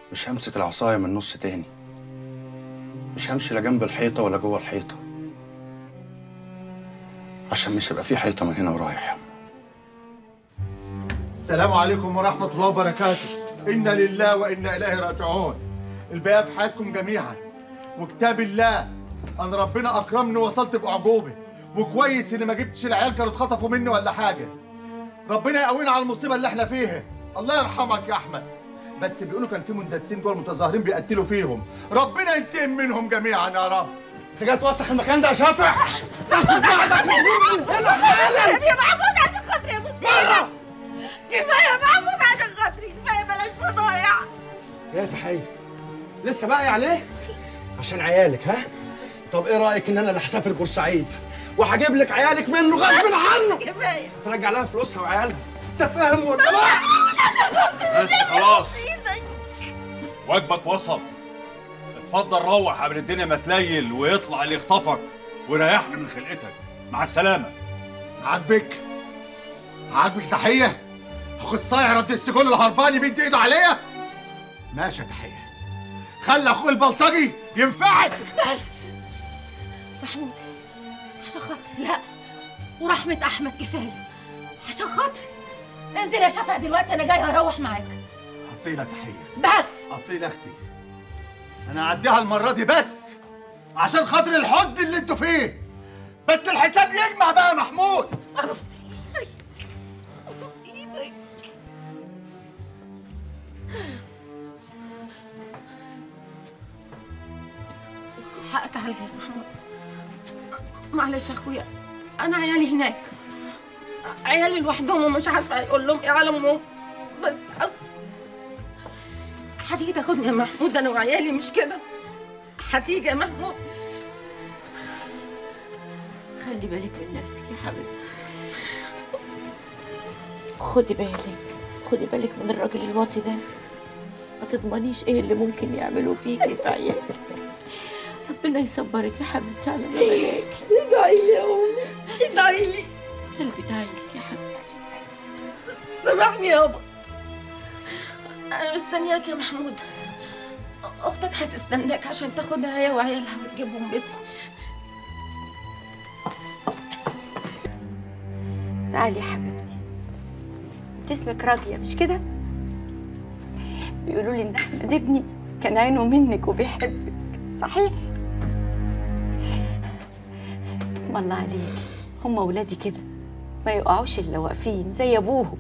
مش همسك العصايه من نص تاني، مش همشي لا جنب الحيطه ولا جوه الحيطه، عشان مش هيبقى في حيطه من هنا ورايح. السلام عليكم ورحمة الله وبركاته. إنا لله وإنا إليه راجعون. الباقي في حياتكم جميعا، وكتاب الله أنا ربنا أكرمني ووصلت بأعجوبة، وكويس إني ما جبتش العيال كانوا اتخطفوا مني ولا حاجة. ربنا يقوينا على المصيبة اللي إحنا فيها. الله يرحمك يا أحمد. بس بيقولوا كان في مندسين جوه المتظاهرين بيقتلوا فيهم، ربنا ينتقم منهم جميعا يا رب. أنت جاي توسخ المكان ده يا شافع؟ يا محمود عشان خاطري يا مدير، كفايه يا محمود عشان خاطري، كفايه بلاش فضايع. يا تحية لسه باقي عليه عشان عيالك ها؟ طب ايه رايك ان انا اللي هسافر بورسعيد وهجيب لك عيالك منه غصب عنه؟ كفايه ترجع لها فلوسها وعيالها، انت فاهم ولا لا؟ بس خلاص واجبك وصل. اتفضل روح قبل الدنيا ما تليل ويطلع اللي يخطفك ويريحنا من خلقتك. مع السلامه. عاجبك تحية؟ اخصائي رد السجون اللي هرباني بيدي ايده عليا؟ ماشي يا تحية، خلي اخوي البلطجي ينفعك. بس محمود عشان خاطري، لا ورحمة أحمد كفاية عشان خاطري. انزل يا شفا دلوقتي، أنا جاية أروح معاك. أصيلة تحية، بس أصيلة أختي، أنا هعديها المرة دي بس عشان خاطر الحزن اللي أنتوا فيه، بس الحساب يجمع بقى يا محمود. أبوس إيدك، أبوس إيدك. حقك عليا يا محمود، معلش يا أخويا، أنا عيالي هناك، عيالي لوحدهم ومش عارفة أقول لهم إيه على أمهم، بس أصل هتيجي تاخدني يا محمود أنا وعيالي، مش كده؟ هتيجي يا محمود. خلي بالك من نفسك يا حبيبتي، خدي بالك من الراجل الواطي ده، ما تضمنيش ايه اللي ممكن يعملوا فيكي في عيالك. ربنا يصبرك يا حبيبتي على ما بلاكي. ادعي لي يا أمي، ادعي لي. قلبي داعيلك يا حبيبتي. سامحني يابا، أنا مستنياك يا محمود. أختك هتستناك عشان تاخدها هي وعيالها وتجيبهم بيتهم. تعالي يا حبيبتي، انت اسمك راجية مش كده؟ بيقولوا لي ان احمد ابني كان عينه منك وبيحبك، صحيح؟ اسم الله عليكي، هم ولادي كده ما يقعوش الا واقفين زي ابوهم.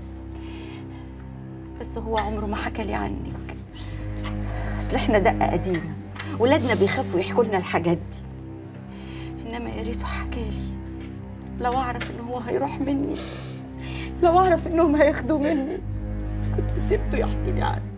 بس هو عمره ما حكى لي عنك، اصل احنا دقه قديمه، ولادنا بيخافوا يحكوا لنا الحاجات دي، انما يا ريته حكالي. لو اعرف ان هو هيروح مني، لو اعرف انهم هياخدوا مني، كنت سبته يحكي لي عنك.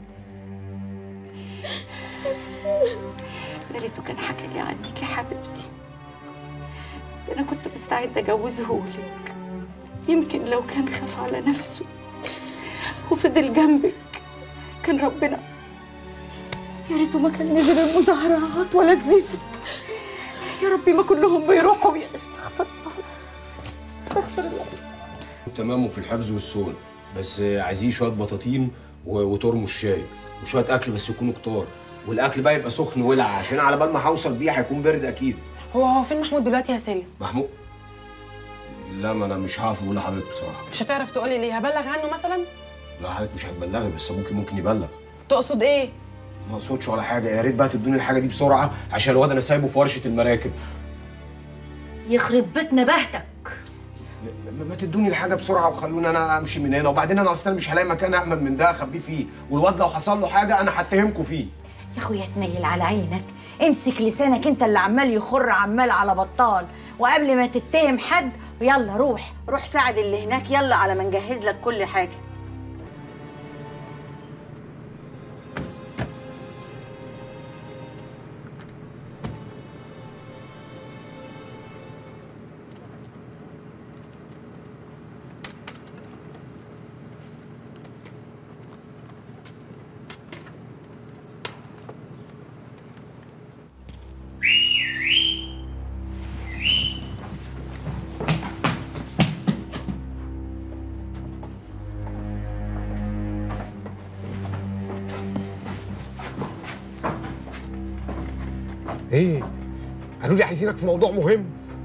يا ريته كان حكى لي عنك يا حبيبتي، ده انا كنت مستعده اجوزه لك. يمكن لو كان خاف على نفسه وفضل جنبك كان ربنا. يا ريته ما كان نزل المظاهرات ولا الزفت. يا ربي ما كلهم بيروحوا استغفر الله، استغفر الله. تمام وفي الحفظ والصون، بس عايزين شويه بطاطين وترمس شاي وشويه اكل بس يكونوا كتار، والاكل بقى يبقى سخن ولع عشان على بال ما هوصل بيه هيكون برد اكيد. هو فين محمود دلوقتي يا سالم؟ محمود؟ لا ما انا مش هعرف اقول لحضرتك بصراحه. مش هتعرف تقولي ليه؟ هبلغ عنه مثلا؟ لا حضرتك مش هتبلغي، بس ممكن يبلغ. تقصد ايه؟ ما اقصدش ولا حاجه، يا ريت بقى تدوني الحاجه دي بسرعه عشان الواد انا سايبه في ورشه المراكب. يخرب بيت نباهتك. ما تدوني الحاجه بسرعه وخلوني انا امشي من هنا، وبعدين انا اصلا مش هلاقي مكان امن من ده اخبيه فيه، والواد لو حصل له حاجه انا هتهمكم فيه. يا اخويا تنيل على عينك، امسك لسانك، انت اللي عمال يخر عمال على بطال، وقبل ما تتهم حد يلا روح ساعد اللي هناك، يلا على ما نجهز لك كل حاجه. ايه؟ قالوا لي عايزينك في موضوع مهم.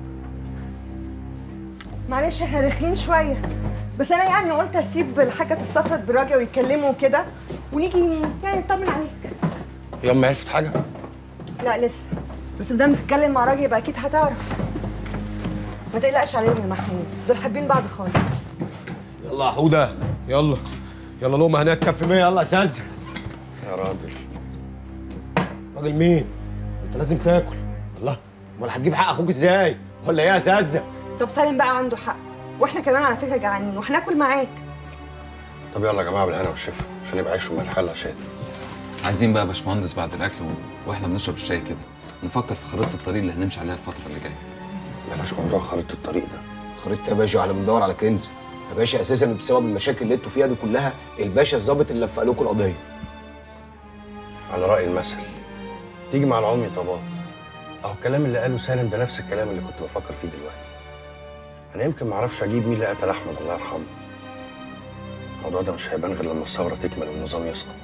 معلش احنا رخمين شويه، بس انا يعني قلت اسيب الحاجه تستفرد براجع ويتكلموا وكده ونيجي يعني نطمن عليك. هي امي عرفت حاجه؟ لا لسه، بس ما دام تتكلم مع راجل يبقى اكيد هتعرف. ما تقلقش عليهم يا محمود، دول حابين بعض خالص. يلا يا حوده، يلا يلا لقمه هناك تكفي 100. يلا يا ساذج. يا راجل. راجل مين؟ انت لازم تاكل. الله، امال هتجيب حق اخوك ازاي؟ ولا ايه يا ساذج؟ طب سالم بقى عنده حق، واحنا كمان على فكره جعانين وهناكل معاك. طب يلا يا جماعه بالهنا والشفا عشان يبقى عيش وملح. يلا يا شادي. عايزين بقى يا باشمهندس بعد الاكل واحنا بنشرب الشاي كده نفكر في خريطه الطريق اللي هنمشي عليها الفتره اللي جايه. بلاش موضوع خريطه الطريق ده. خريطة يا باشا، احنا بندور على كنز يا باشا. اساسا بسبب المشاكل اللي انتوا فيها دي كلها الباشا الظابط اللي لفق لكم القضيه. على راي المثل تيجي مع العمي طبات. اهو الكلام اللي قاله سالم ده نفس الكلام اللي كنت بفكر فيه دلوقتي. انا يمكن ما اعرفش اجيب مين اللي قتل احمد الله يرحمه. الموضوع ده مش هيبان غير لما الثوره تكمل والنظام يسقط.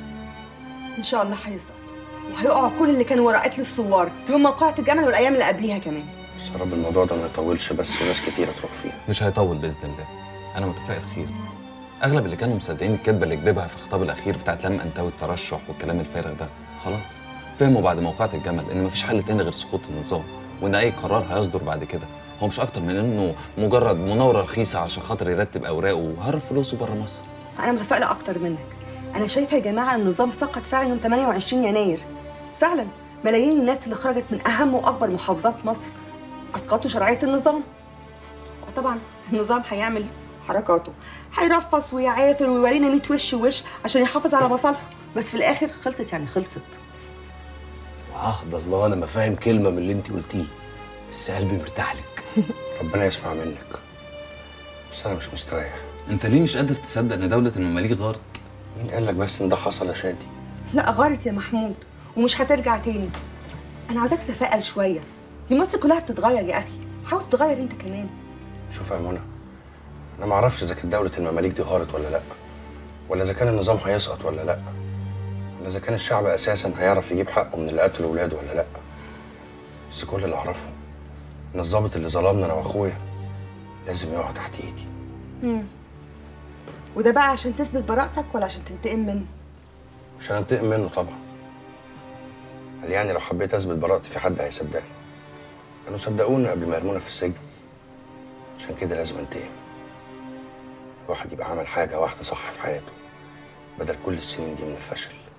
ان شاء الله هيسقط، وهيقعوا كل اللي كانوا ورا قتل الثوار يوم موقعة الجمل والايام اللي قبليها كمان. بس يا رب الموضوع ده ما يطولش بس وناس كتيره تروح فيها. مش هيطول باذن الله، انا متفائل خير. اغلب اللي كانوا مصدقين الكذبه اللي كدبها في الخطاب الاخير بتاعت لم انتوي الترشح والكلام الفارغ ده خلاص فهموا بعد موقعة الجمل ان مفيش حل تاني غير سقوط النظام، وان اي قرار هيصدر بعد كده هو مش اكتر من انه مجرد مناوره رخيصه علشان خاطر يرتب اوراقه وهرب فلوسه بره مصر. انا متفائله اكتر منك. انا شايفه يا جماعه ان النظام سقط فعلا يوم 28 يناير. فعلا ملايين الناس اللي خرجت من اهم واكبر محافظات مصر اسقطوا شرعيه النظام. وطبعا النظام هيعمل حركاته، هيرفص ويعافر ويورينا 100 وش وش عشان يحافظ على مصالحه، بس في الاخر خلصت يعني خلصت. وعهد الله انا ما فاهم كلمه من اللي انت قلتيه، بس قلبي مرتاح لك. ربنا يسمع منك، بس انا مش مستريح. انت ليه مش قادر تصدق ان دوله المماليك غارت؟ مين قال لك بس ان ده حصل يا شادي؟ لا غارت يا محمود ومش هترجع تاني. انا عايزاك تتفائل شويه، دي مصر كلها بتتغير يا اخي، حاول تتغير انت كمان. شوف يا منى، انا ما اعرفش اذا كانت دوله المماليك دي غارت ولا لا، ولا اذا كان النظام هيسقط ولا لا، ولا اذا كان الشعب اساسا هيعرف يجيب حقه من اللي قتلوا ولاده ولا لا. بس كل اللي اعرفه ان الضابط اللي ظلمنا انا واخويا لازم يقع تحت ايدي. وده بقى عشان تثبت براءتك ولا عشان تنتقم منه؟ عشان انتقم منه طبعا. قال يعني لو حبيت اثبت براءتي في حد هيصدقني. كانوا صدقونا قبل ما يرمونا في السجن. عشان كده لازم انتقم. الواحد يبقى عمل حاجه واحده صح في حياته بدل كل السنين دي من الفشل.